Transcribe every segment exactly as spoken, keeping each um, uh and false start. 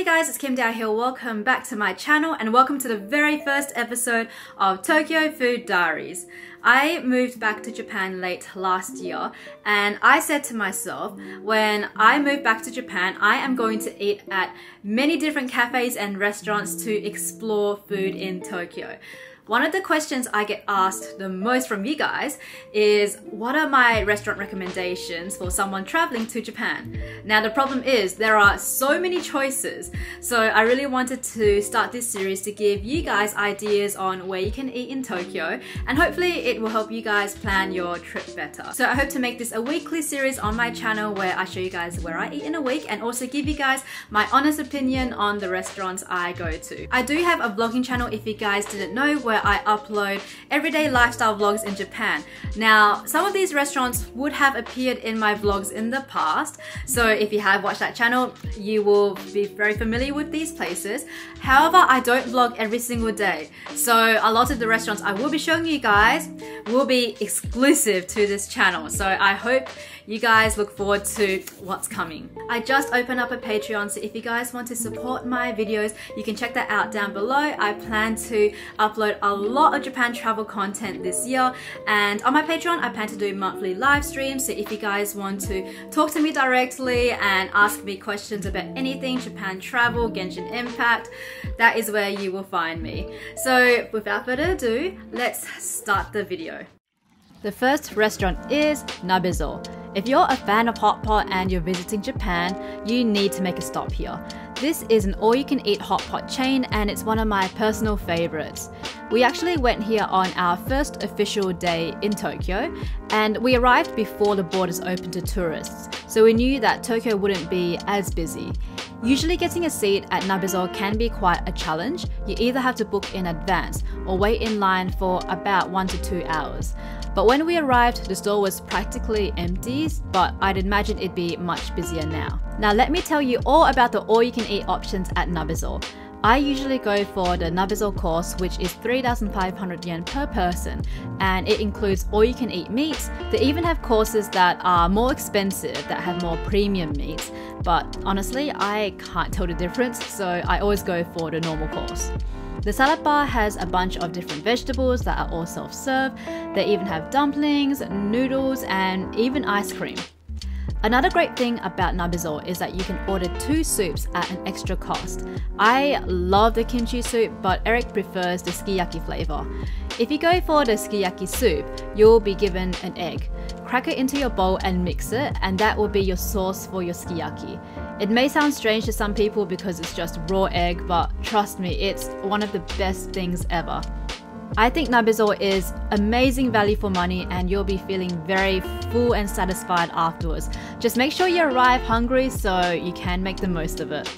Hey guys, it's Kim Dow here. Welcome back to my channel and welcome to the very first episode of Tokyo Food Diaries. I moved back to Japan late last year and I said to myself, when I move back to Japan, I am going to eat at many different cafes and restaurants to explore food in Tokyo. One of the questions I get asked the most from you guys is, what are my restaurant recommendations for someone traveling to Japan? Now the problem is there are so many choices, so I really wanted to start this series to give you guys ideas on where you can eat in Tokyo, and hopefully it will help you guys plan your trip better. So I hope to make this a weekly series on my channel where I show you guys where I eat in a week and also give you guys my honest opinion on the restaurants I go to. I do have a vlogging channel, if you guys didn't know, where I upload everyday lifestyle vlogs in Japan. Now, some of these restaurants would have appeared in my vlogs in the past, so if you have watched that channel, you will be very familiar with these places. However, I don't vlog every single day, so a lot of the restaurants I will be showing you guys will be exclusive to this channel, so I hope you guys look forward to what's coming. I just opened up a Patreon, so if you guys want to support my videos, you can check that out down below. I plan to upload a lot of Japan travel content this year, and on my Patreon I plan to do monthly live streams, so if you guys want to talk to me directly and ask me questions about anything Japan travel, Genshin Impact, that is where you will find me. So without further ado, let's start the video. The first restaurant is Nabezo. If you're a fan of hot pot and you're visiting Japan, you need to make a stop here. This is an all-you-can-eat hot pot chain and it's one of my personal favorites. We actually went here on our first official day in Tokyo, and we arrived before the borders opened to tourists, so we knew that Tokyo wouldn't be as busy. Usually getting a seat at Nabezo can be quite a challenge. You either have to book in advance or wait in line for about one to two hours. But when we arrived, the store was practically empty, but I'd imagine it'd be much busier now. Now let me tell you all about the all-you-can-eat options at Nabezo. I usually go for the Nabezo course, which is three thousand five hundred yen per person, and it includes all-you-can-eat meats. They even have courses that are more expensive, that have more premium meats, but honestly, I can't tell the difference, so I always go for the normal course. The salad bar has a bunch of different vegetables that are all self-serve. They even have dumplings, noodles, and even ice cream. Another great thing about Nabezo is that you can order two soups at an extra cost. I love the kimchi soup, but Eric prefers the sukiyaki flavor. If you go for the sukiyaki soup, you'll be given an egg. Crack it into your bowl and mix it, and that will be your sauce for your sukiyaki. It may sound strange to some people because it's just raw egg, but trust me, it's one of the best things ever. I think Nabezo is amazing value for money and you'll be feeling very full and satisfied afterwards. Just make sure you arrive hungry so you can make the most of it.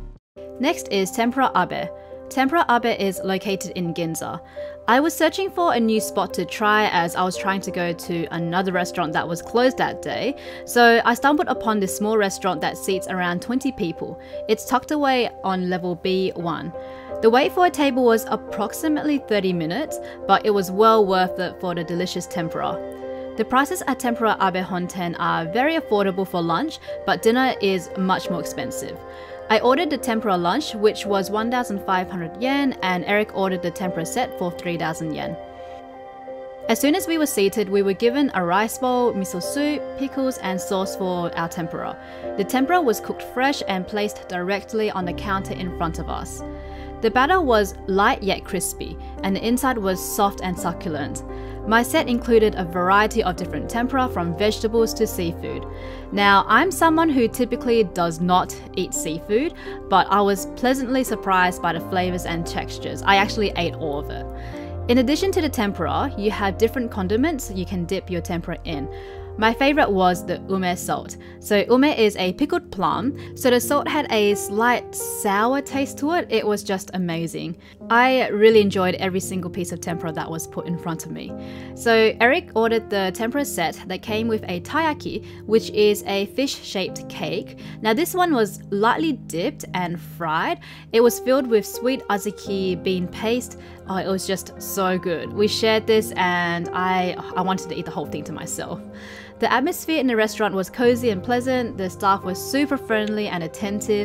Next is Tempura Abe. Tempura Abe is located in Ginza. I was searching for a new spot to try as I was trying to go to another restaurant that was closed that day, so I stumbled upon this small restaurant that seats around twenty people. It's tucked away on level B one. The wait for a table was approximately thirty minutes, but it was well worth it for the delicious tempura. The prices at Tempura Abe Honten are very affordable for lunch, but dinner is much more expensive. I ordered the tempura lunch, which was one thousand five hundred yen, and Eric ordered the tempura set for three thousand yen. As soon as we were seated, we were given a rice bowl, miso soup, pickles, and sauce for our tempura. The tempura was cooked fresh and placed directly on the counter in front of us. The batter was light yet crispy, and the inside was soft and succulent. My set included a variety of different tempura, from vegetables to seafood. Now, I'm someone who typically does not eat seafood, but I was pleasantly surprised by the flavors and textures. I actually ate all of it. In addition to the tempura, you have different condiments you can dip your tempura in. My favorite was the ume salt. So ume is a pickled plum, so the salt had a slight sour taste to it. It was just amazing. I really enjoyed every single piece of tempura that was put in front of me. So Eric ordered the tempura set that came with a taiyaki, which is a fish-shaped cake. Now this one was lightly dipped and fried. It was filled with sweet azuki bean paste. Oh, it was just so good. We shared this and I, I wanted to eat the whole thing to myself. The atmosphere in the restaurant was cozy and pleasant. The staff was super friendly and attentive.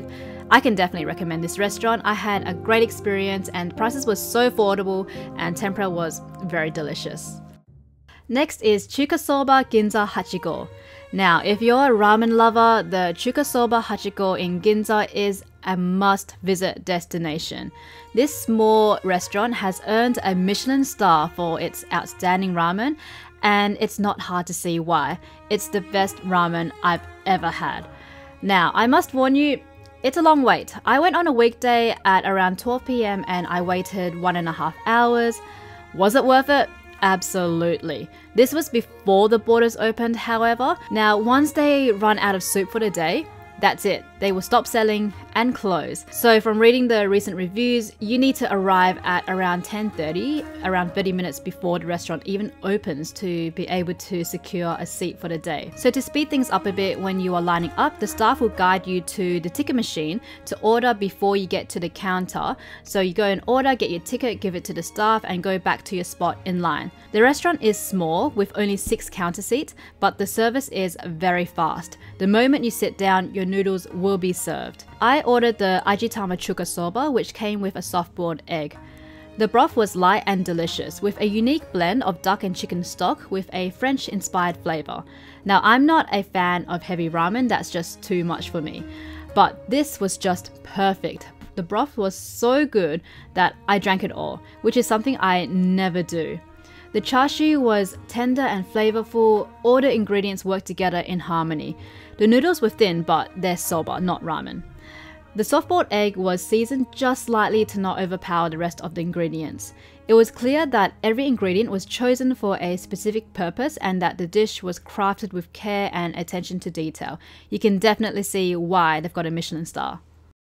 I can definitely recommend this restaurant. I had a great experience and prices were so affordable and tempura was very delicious. Next is Chuka Soba Ginza Hachiko. Now, if you're a ramen lover, the Chuka Soba Hachiko in Ginza is a must-visit destination. This small restaurant has earned a Michelin star for its outstanding ramen, and it's not hard to see why. It's the best ramen I've ever had. Now, I must warn you, it's a long wait. I went on a weekday at around twelve p m and I waited one and a half hours. Was it worth it? Absolutely. This was before the borders opened, however. Now, once they run out of soup for the day, that's it. They will stop selling and close. So from reading the recent reviews, you need to arrive at around ten thirty, around thirty minutes before the restaurant even opens to be able to secure a seat for the day. So to speed things up a bit, when you are lining up, the staff will guide you to the ticket machine to order before you get to the counter. So you go and order, get your ticket, give it to the staff and go back to your spot in line. The restaurant is small with only six counter seats, but the service is very fast. The moment you sit down, your noodles will be served. I ordered the Ajitama Chuka Soba, which came with a soft-boiled egg. The broth was light and delicious, with a unique blend of duck and chicken stock with a French-inspired flavor. Now, I'm not a fan of heavy ramen, that's just too much for me. But this was just perfect. The broth was so good that I drank it all, which is something I never do. The chashu was tender and flavorful, all the ingredients worked together in harmony. The noodles were thin, but they're soba, not ramen. The soft-boiled egg was seasoned just slightly to not overpower the rest of the ingredients. It was clear that every ingredient was chosen for a specific purpose and that the dish was crafted with care and attention to detail. You can definitely see why they've got a Michelin star.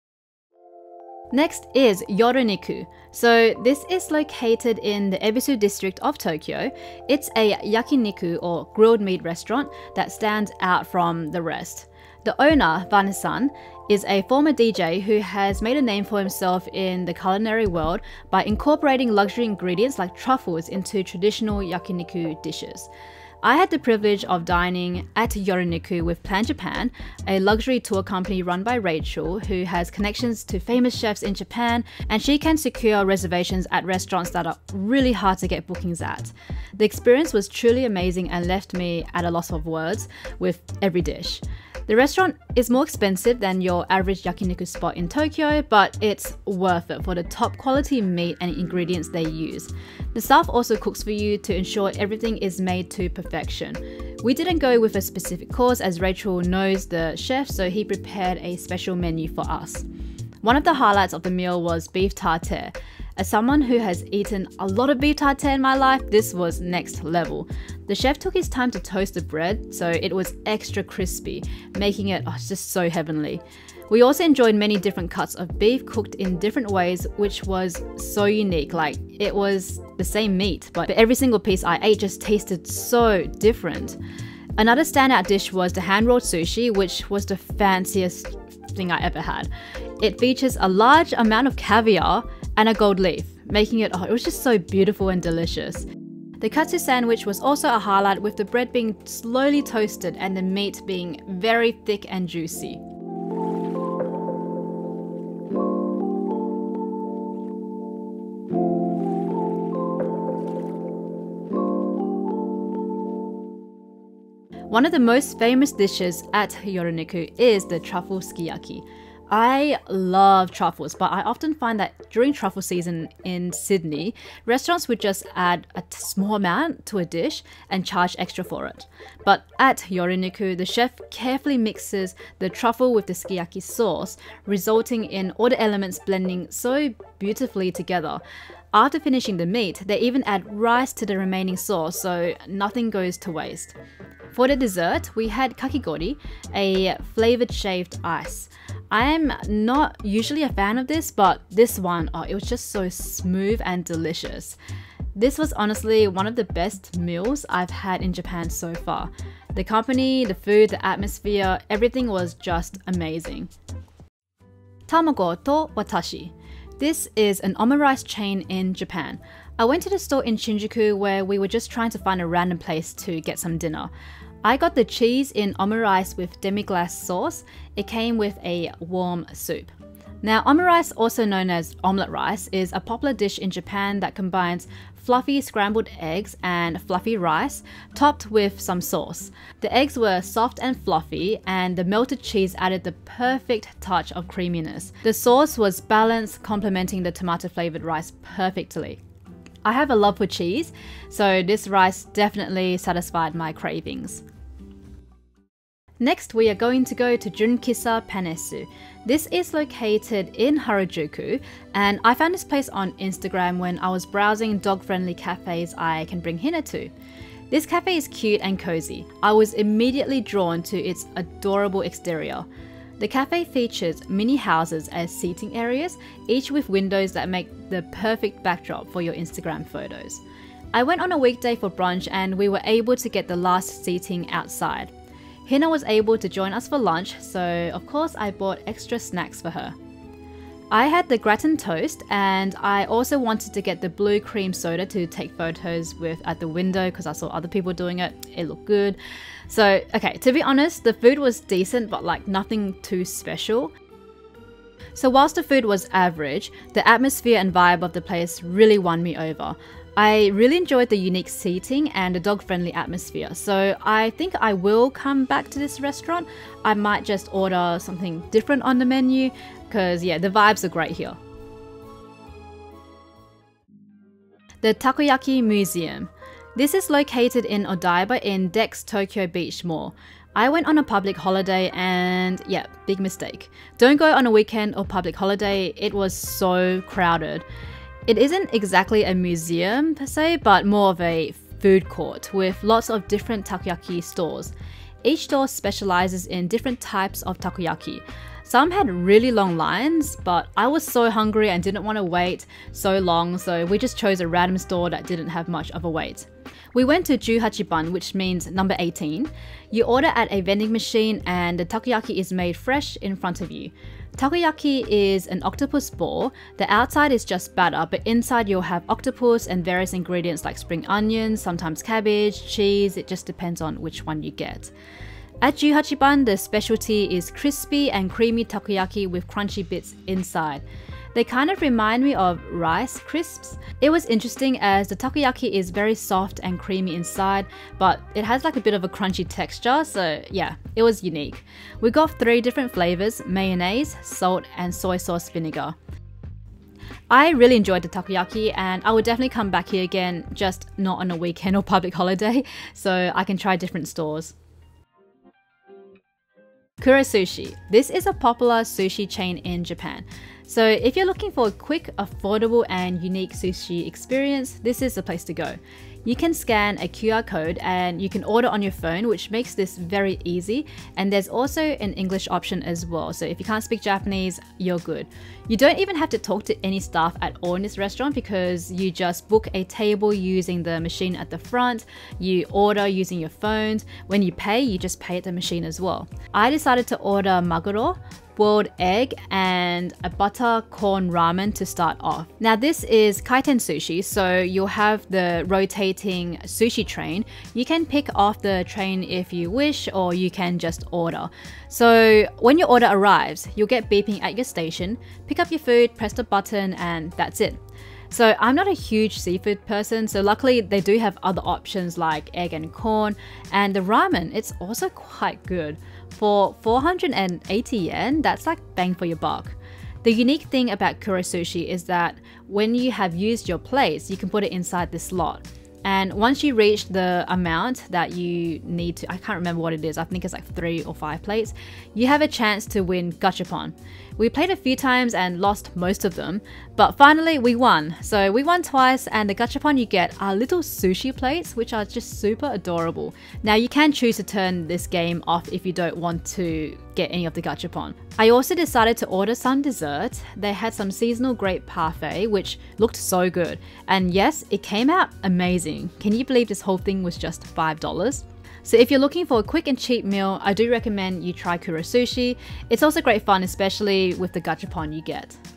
Next is Yoroniku. So this is located in the Ebisu district of Tokyo. It's a yakiniku or grilled meat restaurant that stands out from the rest. The owner, Vane-san, is a former D J who has made a name for himself in the culinary world by incorporating luxury ingredients like truffles into traditional yakiniku dishes. I had the privilege of dining at Yoroniku with Plan Japan, a luxury tour company run by Rachel, who has connections to famous chefs in Japan, and she can secure reservations at restaurants that are really hard to get bookings at. The experience was truly amazing and left me at a loss of words with every dish. The restaurant is more expensive than your average yakiniku spot in Tokyo, but it's worth it for the top quality meat and ingredients they use. The staff also cooks for you to ensure everything is made to perfection. We didn't go with a specific course as Rachel knows the chef, so he prepared a special menu for us. One of the highlights of the meal was beef tartare. As someone who has eaten a lot of beef tartare in my life, this was next level. The chef took his time to toast the bread, so it was extra crispy, making it oh, just so heavenly. We also enjoyed many different cuts of beef cooked in different ways, which was so unique. Like, it was the same meat, but every single piece I ate just tasted so different. Another standout dish was the hand-rolled sushi, which was the fanciest thing I ever had. It features a large amount of caviar and a gold leaf, making it, oh, it was just so beautiful and delicious. The katsu sandwich was also a highlight, with the bread being slowly toasted and the meat being very thick and juicy. One of the most famous dishes at Yoroniku is the truffle sukiyaki. I love truffles, but I often find that during truffle season in Sydney, restaurants would just add a small amount to a dish and charge extra for it. But at Yoroniku, the chef carefully mixes the truffle with the sukiyaki sauce, resulting in all the elements blending so beautifully together. After finishing the meat, they even add rice to the remaining sauce, so nothing goes to waste. For the dessert, we had kakigori, a flavored shaved ice. I am not usually a fan of this, but this one, oh, it was just so smooth and delicious. This was honestly one of the best meals I've had in Japan so far. The company, the food, the atmosphere, everything was just amazing. Tamago to Watashi. This is an omurice chain in Japan. I went to the store in Shinjuku where we were just trying to find a random place to get some dinner. I got the cheese in omurice with demi-glace sauce. It came with a warm soup. Now, omurice, also known as omelette rice, is a popular dish in Japan that combines fluffy scrambled eggs and fluffy rice, topped with some sauce. The eggs were soft and fluffy, and the melted cheese added the perfect touch of creaminess. The sauce was balanced, complementing the tomato-flavored rice perfectly. I have a love for cheese, so this rice definitely satisfied my cravings. Next, we are going to go to Junkissa Panesu. This is located in Harajuku, and I found this place on Instagram when I was browsing dog-friendly cafes I can bring Hina to. This cafe is cute and cozy. I was immediately drawn to its adorable exterior. The cafe features mini houses as seating areas, each with windows that make the perfect backdrop for your Instagram photos. I went on a weekday for brunch and we were able to get the last seating outside. Hina was able to join us for lunch, so of course I bought extra snacks for her. I had the gratin toast, and I also wanted to get the blue cream soda to take photos with at the window because I saw other people doing it. It looked good. So, okay, to be honest, the food was decent, but like nothing too special. So whilst the food was average, the atmosphere and vibe of the place really won me over. I really enjoyed the unique seating and the dog-friendly atmosphere, so I think I will come back to this restaurant. I might just order something different on the menu, because yeah, the vibes are great here. The Takoyaki Museum. This is located in Odaiba in Dex Tokyo Beach Mall. I went on a public holiday and yeah, big mistake. Don't go on a weekend or public holiday, it was so crowded. It isn't exactly a museum per se, but more of a food court with lots of different takoyaki stores. Each store specializes in different types of takoyaki. Some had really long lines, but I was so hungry and didn't want to wait so long, so we just chose a random store that didn't have much of a wait. We went to Juhachiban, which means number eighteen. You order at a vending machine and the takoyaki is made fresh in front of you. Takoyaki is an octopus ball. The outside is just batter, but inside you'll have octopus and various ingredients like spring onions, sometimes cabbage, cheese, it just depends on which one you get. At Juhachiban, the specialty is crispy and creamy takoyaki with crunchy bits inside. They kind of remind me of rice crisps. It was interesting as the takoyaki is very soft and creamy inside, but it has like a bit of a crunchy texture, so yeah, it was unique. We got three different flavors: mayonnaise, salt, and soy sauce vinegar. I really enjoyed the takoyaki and I would definitely come back here again, just not on a weekend or public holiday, so I can try different stores. Kura Sushi. This is a popular sushi chain in Japan. So if you're looking for a quick, affordable and unique sushi experience, this is the place to go. You can scan a Q R code and you can order on your phone, which makes this very easy. And there's also an English option as well. So if you can't speak Japanese, you're good. You don't even have to talk to any staff at all in this restaurant because you just book a table using the machine at the front. You order using your phones. When you pay, you just pay at the machine as well. I decided to order maguro, boiled egg, and a butter corn ramen to start off. Now this is kaiten sushi, so you'll have the rotating sushi train. You can pick off the train if you wish, or you can just order. So when your order arrives, you'll get beeping at your station, pick up your food, press the button, and that's it. So I'm not a huge seafood person, so luckily they do have other options like egg and corn, and the ramen, it's also quite good. For four hundred eighty yen, that's like bang for your buck. The unique thing about Kura Sushi is that when you have used your plates, you can put it inside this slot. And once you reach the amount that you need to, I can't remember what it is, I think it's like three or five plates, you have a chance to win gachapon. We played a few times and lost most of them, but finally we won. So we won twice, and the gachapon you get are little sushi plates, which are just super adorable. Now you can choose to turn this game off if you don't want to get any of the gachapon. I also decided to order some dessert. They had some seasonal grape parfait, which looked so good. And yes, it came out amazing. Can you believe this whole thing was just five dollars? So if you're looking for a quick and cheap meal, I do recommend you try Kura Sushi. It's also great fun, especially with the gachapon you get.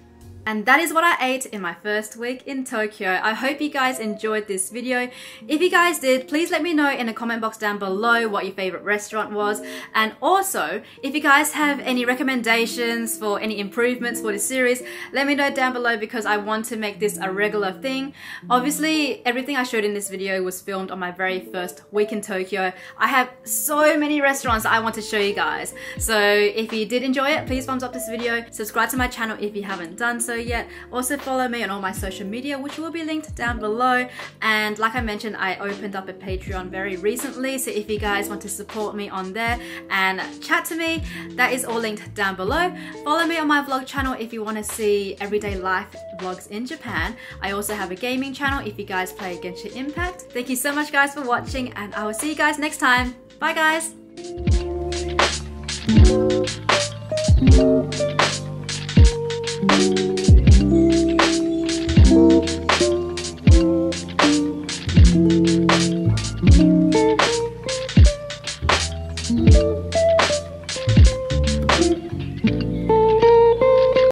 And that is what I ate in my first week in Tokyo. I hope you guys enjoyed this video. If you guys did, please let me know in the comment box down below what your favorite restaurant was. And also, if you guys have any recommendations for any improvements for this series, let me know down below because I want to make this a regular thing. Obviously, everything I showed in this video was filmed on my very first week in Tokyo. I have so many restaurants that I want to show you guys. So if you did enjoy it, please thumbs up this video. Subscribe to my channel if you haven't done so yet. Also follow me on all my social media, which will be linked down below. And like I mentioned, I opened up a Patreon very recently, so if you guys want to support me on there and chat to me, that is all linked down below. Follow me on my vlog channel if you want to see everyday life vlogs in Japan. I also have a gaming channel if you guys play Genshin Impact. Thank you so much guys for watching, and I will see you guys next time. Bye guys! Thank you.